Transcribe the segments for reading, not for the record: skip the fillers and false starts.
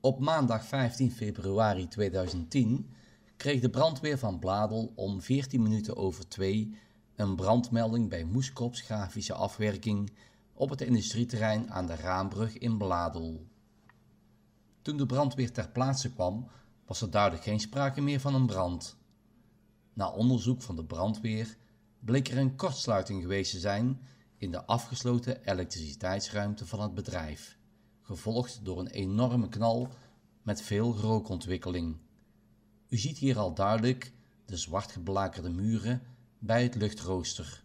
Op maandag 15 februari 2010 kreeg de brandweer van Bladel om 14 minuten over 2 een brandmelding bij Moeskops Grafische Afwerking op het industrieterrein aan de Raambrug in Bladel. Toen de brandweer ter plaatse kwam, was er duidelijk geen sprake meer van een brand. Na onderzoek van de brandweer bleek er een kortsluiting geweest te zijn in de afgesloten elektriciteitsruimte van het bedrijf, gevolgd door een enorme knal met veel rookontwikkeling. U ziet hier al duidelijk de zwart geblakerde muren bij het luchtrooster.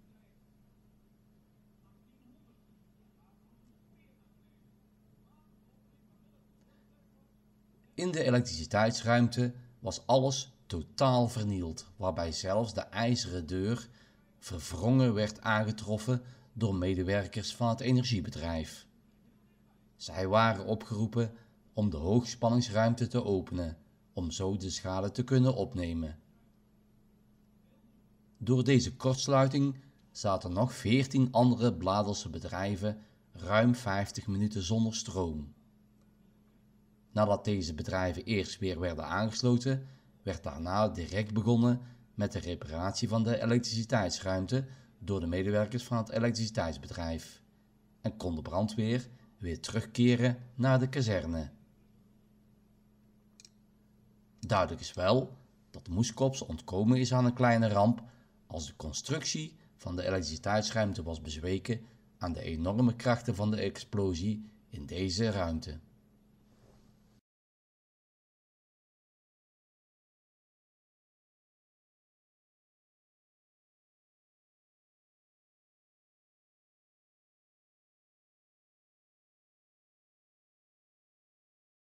In de elektriciteitsruimte was alles totaal vernield, waarbij zelfs de ijzeren deur verwrongen werd aangetroffen door medewerkers van het energiebedrijf. Zij waren opgeroepen om de hoogspanningsruimte te openen, om zo de schade te kunnen opnemen. Door deze kortsluiting zaten nog 14 andere Bladelse bedrijven ruim 50 minuten zonder stroom. Nadat deze bedrijven eerst weer werden aangesloten, werd daarna direct begonnen met de reparatie van de elektriciteitsruimte door de medewerkers van het elektriciteitsbedrijf en kon de brandweer weer terugkeren naar de kazerne. Duidelijk is wel dat Moeskops ontkomen is aan een kleine ramp als de constructie van de elektriciteitsruimte was bezweken aan de enorme krachten van de explosie in deze ruimte.